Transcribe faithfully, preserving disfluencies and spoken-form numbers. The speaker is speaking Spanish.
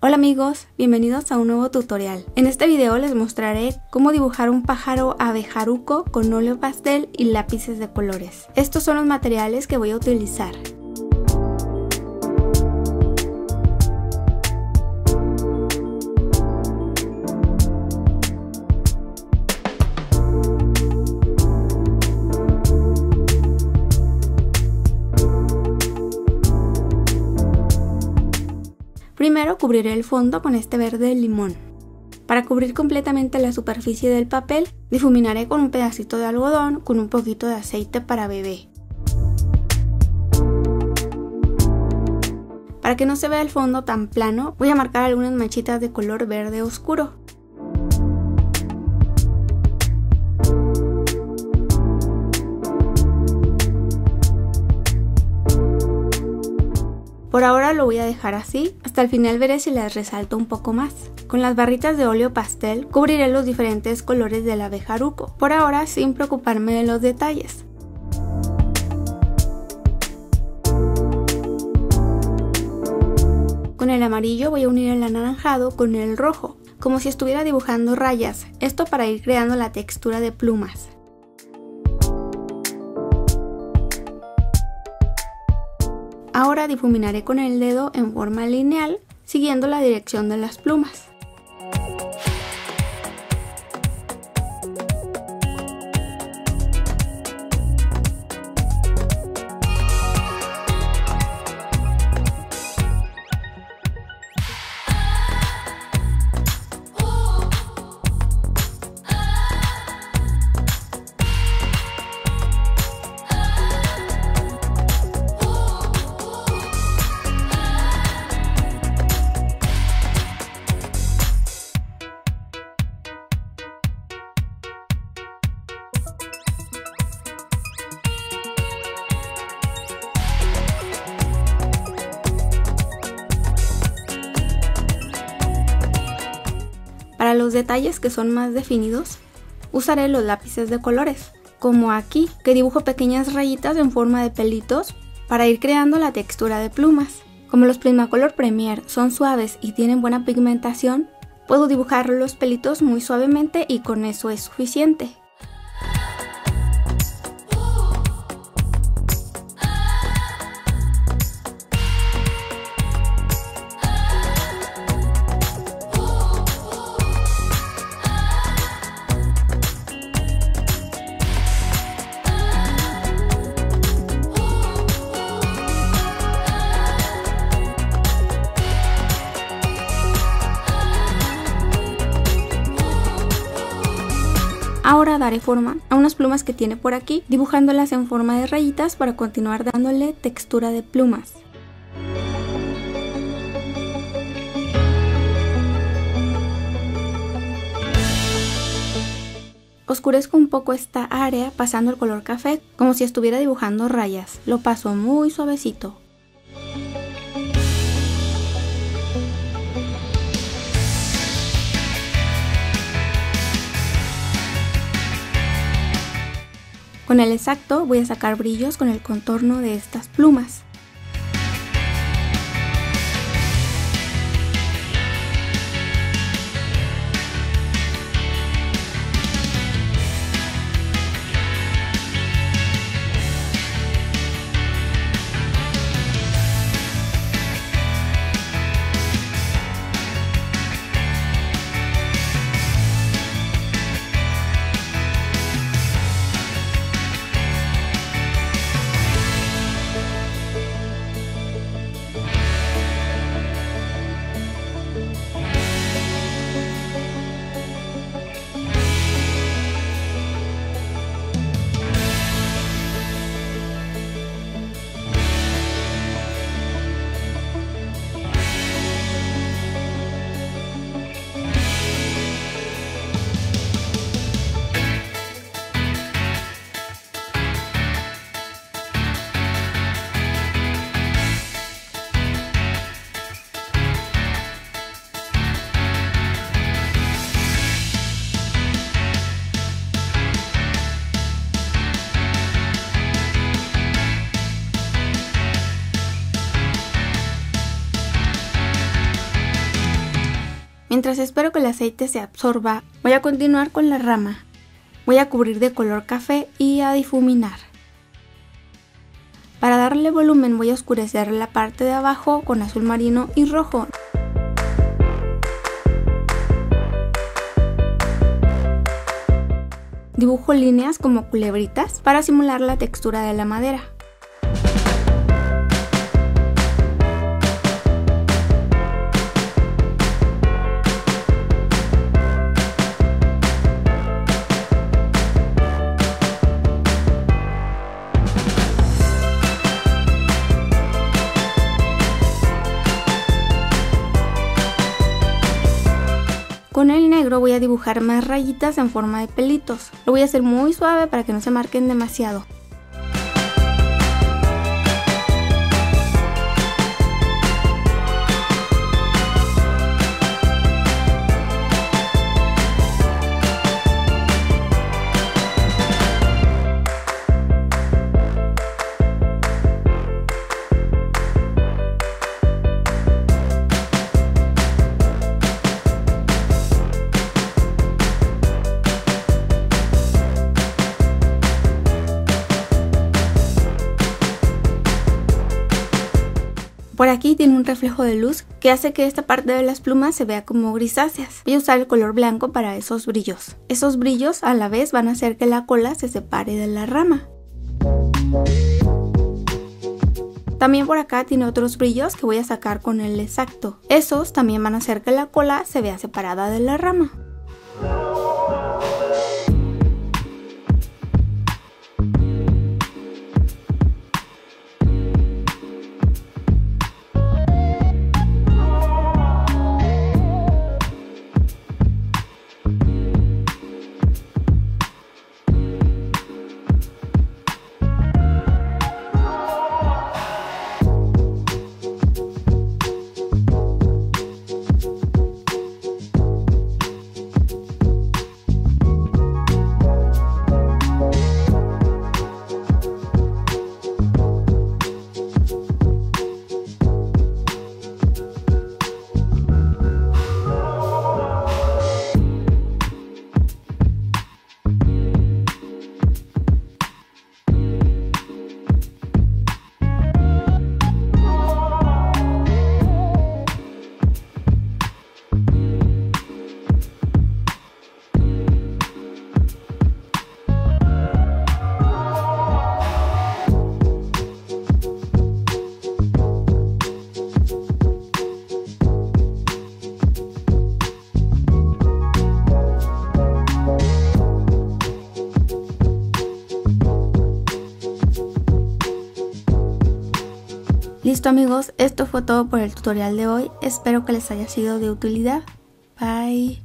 Hola amigos, bienvenidos a un nuevo tutorial. En este video les mostraré cómo dibujar un pájaro abejaruco con óleo pastel y lápices de colores. Estos son los materiales que voy a utilizar. Primero cubriré el fondo con este verde limón. Para cubrir completamente la superficie del papel, difuminaré con un pedacito de algodón con un poquito de aceite para bebé. Para que no se vea el fondo tan plano, voy a marcar algunas manchitas de color verde oscuro. Por ahora lo voy a dejar así, hasta el final veré si les resalto un poco más. Con las barritas de óleo pastel cubriré los diferentes colores del abejaruco, por ahora sin preocuparme de los detalles. Con el amarillo voy a unir el anaranjado con el rojo, como si estuviera dibujando rayas, esto para ir creando la textura de plumas. Ahora difuminaré con el dedo en forma lineal, siguiendo la dirección de las plumas. Para los detalles que son más definidos, usaré los lápices de colores, como aquí, que dibujo pequeñas rayitas en forma de pelitos para ir creando la textura de plumas. Como los Prismacolor Premier son suaves y tienen buena pigmentación, puedo dibujar los pelitos muy suavemente y con eso es suficiente. Ahora daré forma a unas plumas que tiene por aquí, dibujándolas en forma de rayitas para continuar dándole textura de plumas. Oscurezco un poco esta área pasando el color café, como si estuviera dibujando rayas. Lo paso muy suavecito. Con el exacto voy a sacar brillos con el contorno de estas plumas. Mientras espero que el aceite se absorba, voy a continuar con la rama. Voy a cubrir de color café y a difuminar. Para darle volumen voy a oscurecer la parte de abajo con azul marino y rojo. Dibujo líneas como culebritas para simular la textura de la madera. Con el negro voy a dibujar más rayitas en forma de pelitos. Lo voy a hacer muy suave para que no se marquen demasiado. Por aquí tiene un reflejo de luz que hace que esta parte de las plumas se vea como grisáceas. Voy a usar el color blanco para esos brillos. Esos brillos a la vez van a hacer que la cola se separe de la rama. También por acá tiene otros brillos que voy a sacar con el exacto. Esos también van a hacer que la cola se vea separada de la rama. Listo amigos, esto fue todo por el tutorial de hoy, espero que les haya sido de utilidad. Bye.